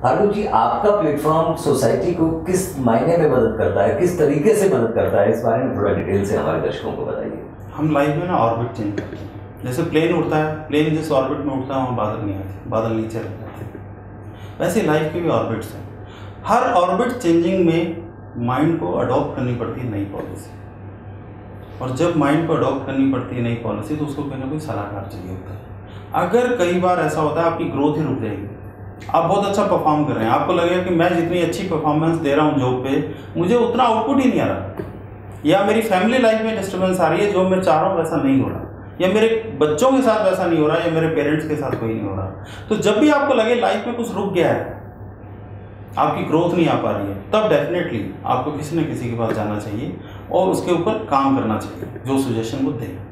भार्गव जी, आपका platform society को किस मायने में मदद करता है, किस तरीके से मदद करता है, इस बारे में थोड़ा डिटेल से हमारे दर्शकों को बताइए। हम लाइफ में ना ऑर्बिट चेंज करते हैं। जैसे प्लेन उड़ता है, प्लेन जिस ऑर्बिट में उड़ता है वहाँ बादल नहीं आते, बादल नीचे रह जाते हैं। वैसे लाइफ के भी ऑर्बिट्स हैं। हर ऑर्बिट चेंजिंग में माइंड को अडॉप्ट करनी पड़ती है नई पॉलिसी, और जब माइंड को अडॉप्ट करनी पड़ती है नई पॉलिसी तो उसको कोई ना कोई सलाहकार चाहिए होता है। अगर कई बार ऐसा होता है आपकी ग्रोथ ही रुक जाएगी, आप बहुत अच्छा परफॉर्म कर रहे हैं, आपको लगेगा कि मैं जितनी अच्छी परफॉर्मेंस दे रहा हूँ जॉब पे, मुझे उतना आउटपुट ही नहीं आ रहा, या मेरी फैमिली लाइफ में डिस्टर्बेंस आ रही है, जो मैं चाह रहा हूँ वैसा नहीं हो रहा, या मेरे बच्चों के साथ वैसा नहीं हो रहा, या मेरे पेरेंट्स के साथ कोई नहीं हो रहा। तो जब भी आपको लगे लाइफ में कुछ रुक गया है, आपकी ग्रोथ नहीं आ पा रही है, तब डेफिनेटली आपको किसी न किसी के पास जाना चाहिए और उसके ऊपर काम करना चाहिए जो सजेशन वो दें।